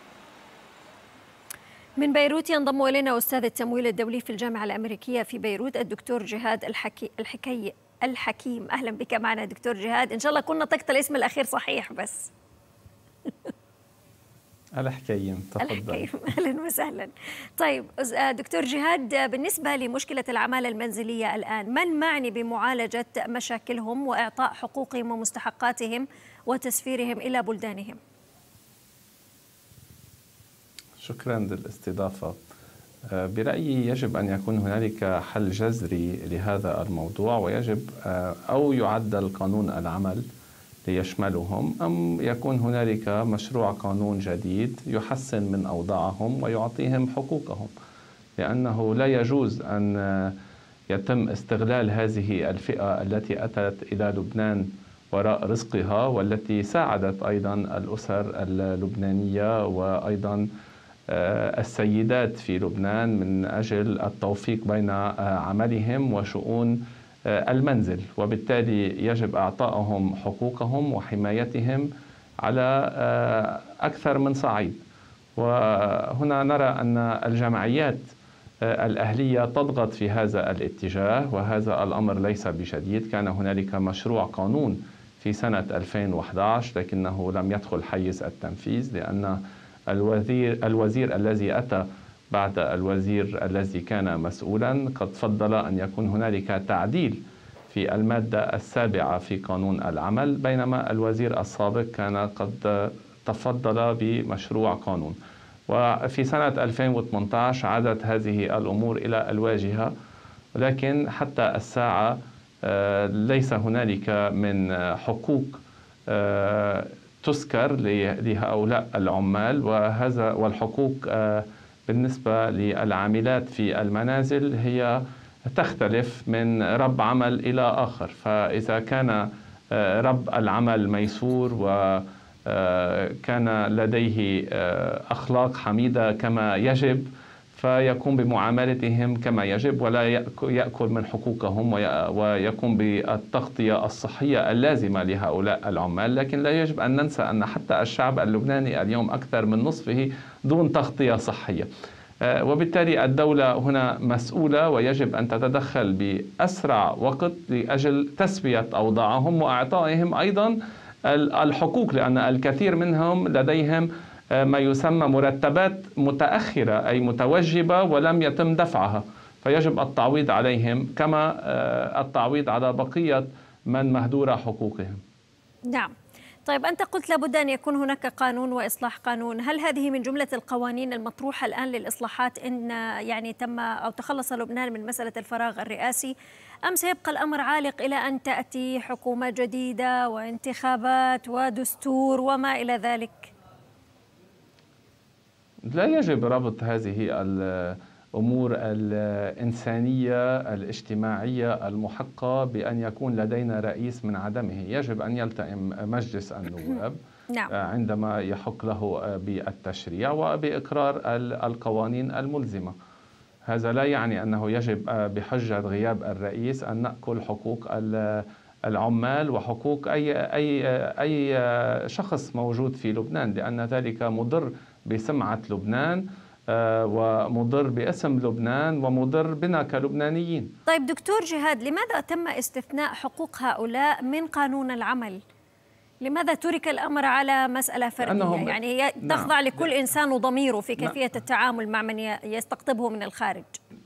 من بيروت ينضم إلينا أستاذ التمويل الدولي في الجامعة الأمريكية في بيروت الدكتور جهاد الحكي الحكي الحكيم. أهلا بك معنا دكتور جهاد، إن شاء الله كنا نطقت الاسم الأخير صحيح بس. الحكيم، تفضل. الحكيم، أهلا وسهلا. طيب دكتور جهاد، بالنسبة لمشكلة العمالة المنزلية الآن، من معني بمعالجة مشاكلهم وإعطاء حقوقهم ومستحقاتهم وتسفيرهم إلى بلدانهم؟ شكرا للاستضافة. برأيي يجب أن يكون هنالك حل جذري لهذا الموضوع، ويجب أو يعدل قانون العمل ليشملهم، أم يكون هنالك مشروع قانون جديد يحسن من أوضاعهم ويعطيهم حقوقهم، لأنه لا يجوز أن يتم استغلال هذه الفئة التي أتت إلى لبنان وراء رزقها والتي ساعدت أيضا الأسر اللبنانية وأيضا السيدات في لبنان من أجل التوفيق بين عملهم وشؤون المنزل، وبالتالي يجب إعطائهم حقوقهم وحمايتهم على أكثر من صعيد. وهنا نرى أن الجمعيات الأهلية تضغط في هذا الاتجاه، وهذا الأمر ليس بجديد. كان هنالك مشروع قانون في سنة ألفين وأحد عشر لكنه لم يدخل حيز التنفيذ، لأن الوزير, الوزير الذي أتى بعد الوزير الذي كان مسؤولا قد فضل أن يكون هنالك تعديل في المادة السابعة في قانون العمل، بينما الوزير السابق كان قد تفضل بمشروع قانون. وفي سنة ألفين وثمانية عشر عادت هذه الأمور إلى الواجهة، ولكن حتى الساعة ليس هنالك من حقوق تذكر لهؤلاء العمال، وهذا والحقوق بالنسبة للعاملات في المنازل هي تختلف من رب عمل إلى آخر. فإذا كان رب العمل ميسور وكان لديه أخلاق حميدة كما يجب، فيقوم بمعاملتهم كما يجب ولا يأكل من حقوقهم ويقوم بالتغطية الصحية اللازمة لهؤلاء العمال. لكن لا يجب أن ننسى أن حتى الشعب اللبناني اليوم أكثر من نصفه دون تغطية صحية، وبالتالي الدولة هنا مسؤولة ويجب أن تتدخل بأسرع وقت لأجل تسوية أوضاعهم وإعطائهم أيضا الحقوق، لأن الكثير منهم لديهم ما يسمى مرتبات متأخرة أي متوجبة ولم يتم دفعها، فيجب التعويض عليهم كما التعويض على بقية من مهدور حقوقهم. نعم. طيب أنت قلت لابد أن يكون هناك قانون وإصلاح قانون، هل هذه من جملة القوانين المطروحة الآن للإصلاحات إن يعني تم أو تخلص لبنان من مسألة الفراغ الرئاسي، أم سيبقى الأمر عالق إلى أن تأتي حكومة جديدة وانتخابات ودستور وما إلى ذلك؟ لا يجب ربط هذه الأمور الإنسانية الاجتماعية المحقة بأن يكون لدينا رئيس من عدمه. يجب أن يلتئم مجلس النواب نعم. عندما يحق له بالتشريع وبإقرار القوانين الملزمة. هذا لا يعني أنه يجب بحجة غياب الرئيس أن نأكل حقوق العمال وحقوق أي أي أي شخص موجود في لبنان، لأن ذلك مضر بسمعة لبنان ومضر باسم لبنان ومضر بنا كلبنانيين. طيب دكتور جهاد، لماذا تم استثناء حقوق هؤلاء من قانون العمل؟ لماذا ترك الأمر على مسألة فردية؟ يعني تخضع نعم. لكل إنسان وضميره في كيفية نعم. التعامل مع من يستقطبه من الخارج.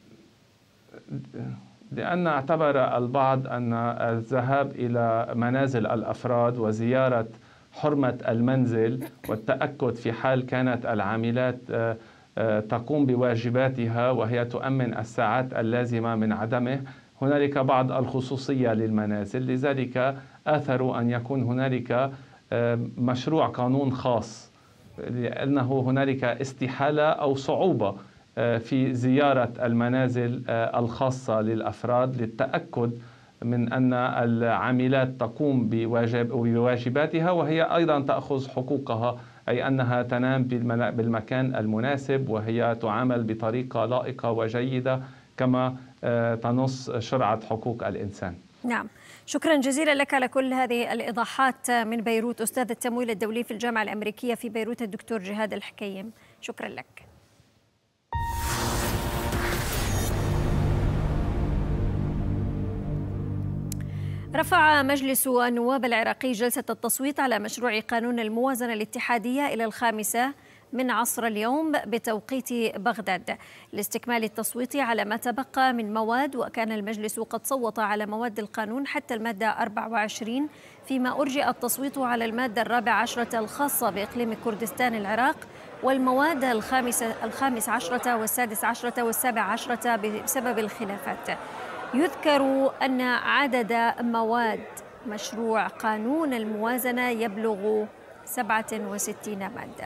لأن اعتبر البعض أن الذهاب إلى منازل الأفراد وزيارة حرمة المنزل والتأكد في حال كانت العاملات تقوم بواجباتها وهي تؤمن الساعات اللازمة من عدمه، هنالك بعض الخصوصية للمنازل، لذلك آثروا أن يكون هنالك مشروع قانون خاص، لأنه هنالك استحالة أو صعوبة في زيارة المنازل الخاصة للأفراد للتأكد من أن العاملات تقوم بواجب بواجباتها وهي أيضا تأخذ حقوقها، أي أنها تنام بالمكان المناسب وهي تعامل بطريقة لائقة وجيدة كما تنص شرعة حقوق الإنسان. نعم، شكرا جزيلا لك على كل هذه الإيضاحات من بيروت، أستاذ التمويل الدولي في الجامعة الأمريكية في بيروت الدكتور جهاد الحكيم، شكرا لك. رفع مجلس النواب العراقي جلسة التصويت على مشروع قانون الموازنة الاتحادية إلى الخامسة من عصر اليوم بتوقيت بغداد لاستكمال التصويت على ما تبقى من مواد، وكان المجلس قد صوت على مواد القانون حتى المادة أربعة وعشرين، فيما أرجئ التصويت على المادة الرابعة عشرة الخاصة بإقليم كردستان العراق والمواد الخامسة الخامس عشرة والسادس عشرة والسابع عشرة بسبب الخلافات. يذكر أن عدد مواد مشروع قانون الموازنة يبلغ سبعة وستين مادة.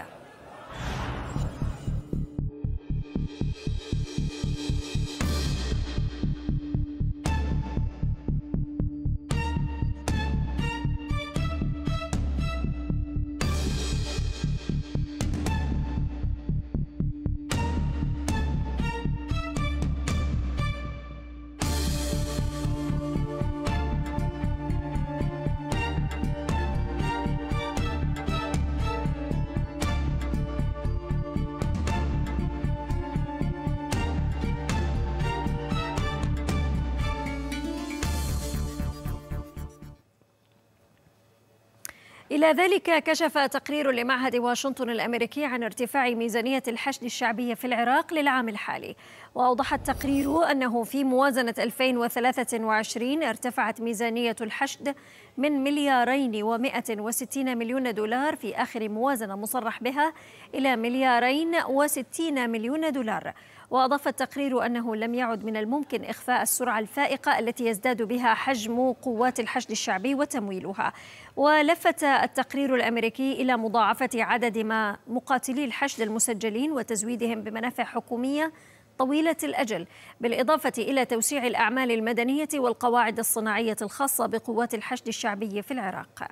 إلى ذلك كشف تقرير لمعهد واشنطن الأمريكي عن ارتفاع ميزانية الحشد الشعبي في العراق للعام الحالي، وأوضح التقرير أنه في موازنة ألفين وثلاثة وعشرين ارتفعت ميزانية الحشد من مليارين ومائة وستين مليون دولار في آخر موازنة مصرح بها إلى مليارين وستين مليون دولار. وأضاف التقرير أنه لم يعد من الممكن إخفاء السرعة الفائقة التي يزداد بها حجم قوات الحشد الشعبي وتمويلها. ولفت التقرير الأمريكي إلى مضاعفة عدد ما مقاتلي الحشد المسجلين وتزويدهم بمنافع حكومية طويلة الأجل، بالإضافة إلى توسيع الأعمال المدنية والقواعد الصناعية الخاصة بقوات الحشد الشعبي في العراق.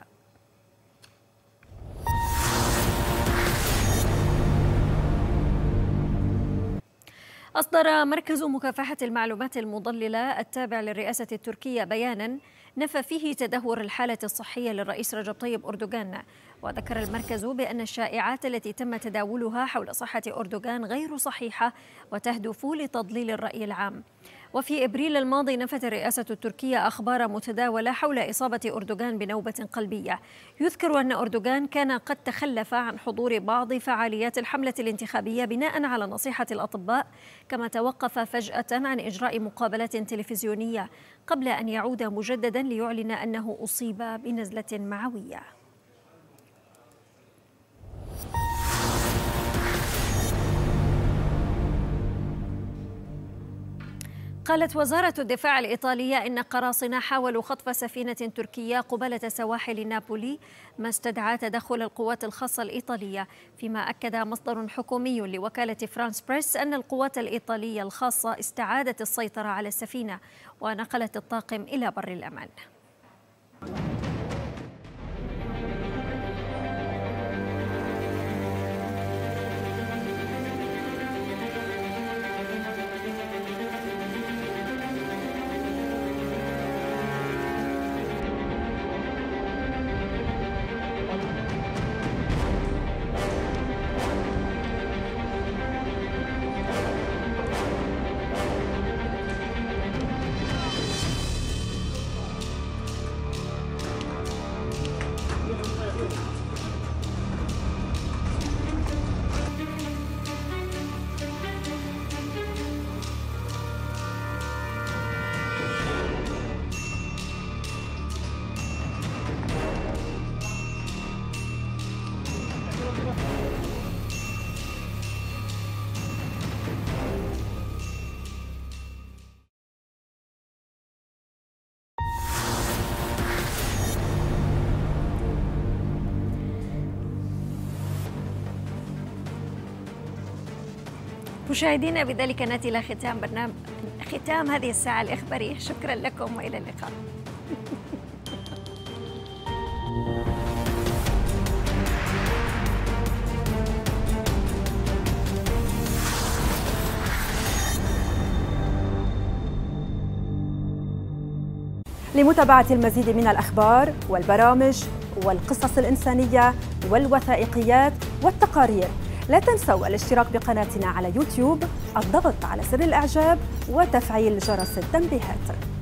أصدر مركز مكافحة المعلومات المضللة التابع للرئاسة التركية بيانا نفى فيه تدهور الحالة الصحية للرئيس رجب طيب أردوغان. وذكر المركز بأن الشائعات التي تم تداولها حول صحة أردوغان غير صحيحة وتهدف لتضليل الرأي العام. وفي إبريل الماضي نفت الرئاسة التركية أخبار متداولة حول إصابة أردوغان بنوبة قلبية. يذكر أن أردوغان كان قد تخلف عن حضور بعض فعاليات الحملة الانتخابية بناء على نصيحة الأطباء، كما توقف فجأة عن إجراء مقابلات تلفزيونية قبل أن يعود مجددا ليعلن أنه أصيب بنزلة معوية. قالت وزارة الدفاع الإيطالية إن قراصنة حاولوا خطف سفينة تركية قبالة سواحل نابولي، ما استدعى تدخل القوات الخاصة الإيطالية. فيما أكد مصدر حكومي لوكالة فرانس بريس أن القوات الإيطالية الخاصة استعادت السيطرة على السفينة ونقلت الطاقم إلى بر الأمان. مشاهدينا، بذلك نأتي إلى ختام برنامج ختام هذه الساعة الإخبارية. شكرا لكم وإلى اللقاء. لمتابعة المزيد من الأخبار والبرامج والقصص الإنسانية والوثائقيات والتقارير، لا تنسوا الاشتراك بقناتنا على يوتيوب، الضغط على زر الإعجاب وتفعيل جرس التنبيهات.